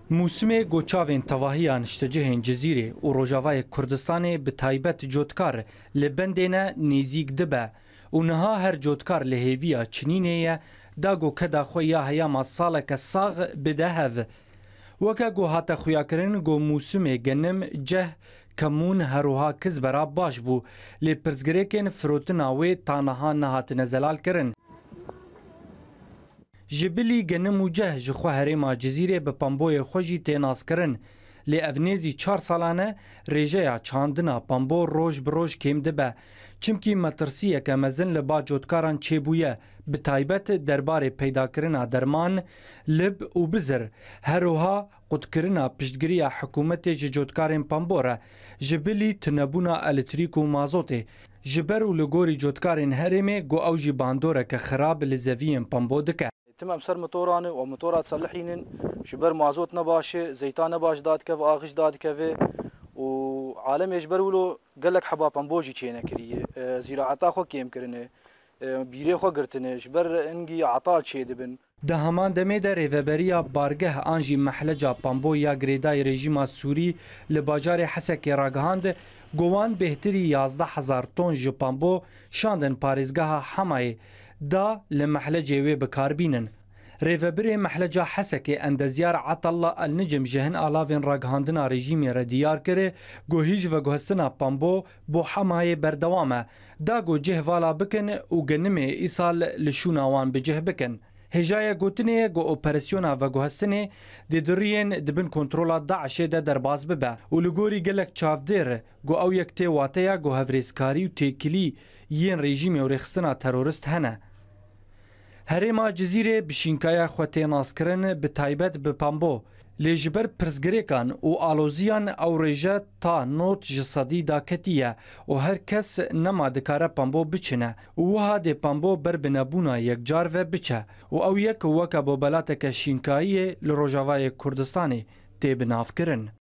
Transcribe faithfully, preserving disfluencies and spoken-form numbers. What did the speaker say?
موسم گوچاوین تواهیان شتجهن جزیره و روجاوای کردستان به تایبت جوتکار لبندینه نزیک دبه و نها هر جوتکار لهویا چنینه دا گو کدا خویا هیاما سالک ساغ بده هف وکا گو هاتا خویا کرن گو موسم گنم جه کمون هروها کز برا باش بو لی پرزگریکن فروتناوی تانها نهات نزلال کرن جبلی گنم و جه جخوا هریما جزیره به پامبوی خوشی تیناس کرن لی اونیزی چار سالانه ریجه چاندنا پامبو روش بروش کم دبه چمکی مترسیه که مزن لبا جوتکاران چه بویه به تایبت درباره پیدا کرنا درمان لب و بزر هروها قد کرنا پشتگیری حکومت جوتکارین پامبوره جبلی تنبونا الکتریک و مازوته جبر و لگوری جوتکارین هرمه گو اوجی باندوره که خراب لزوین پامبو دکه تمام سر موتوران وموتورات صلحين شبر مازوت نباشه زيتان نباش داد كف آغش داد كف وعالم يجبر ولو قال لك حبا بامبوجي تشينا كريه زراعتا خو كيم كرنه بيري خو قرتنه شبر انجي عطال تشي دبن ده همان دمه در ریوبریا بارگه آنجی محلجا پامبو یا گریدای رژیم سوری لباجار حسک راگهاند گوان بهتری یازده هزار تن جو پامبو شاندن پاریزگاه حمای دا لمحلجه وی بکاربینن ریوبری محلجا حسک اندزیار عطالله النجم جهن آلاوین راگهاندنا رژیم را دیار کره گو هیج و گوهستنا پامبو بو حمای بردوامه دا گو جه والا بکن و گنمه ایسال لشوناوان بجه بکن هجای گوتنه گو اپراسیونا و گوهستنه دیدرین دبن کنترولا داعش ده درباز ببه و لگوری گلک چافدیر گو او یک تی واته گو هفریسکاری و تیکلی یین رژیم و رخصنا ترورست هنه هرما جزیره بشینکای خوته ناسکرن به تایبت به پامبو لیجبر پرزگریکان و آلوزیان او ریجه تا نوت جسدی دا کتیه و هر کس نما دکاره پامبو بچنه و وها ده پامبو بر بنابونا یک جار و بچه و او یک وکا بوبلاتک شینکایی لروجاوای کردستانی تی بناف کرن.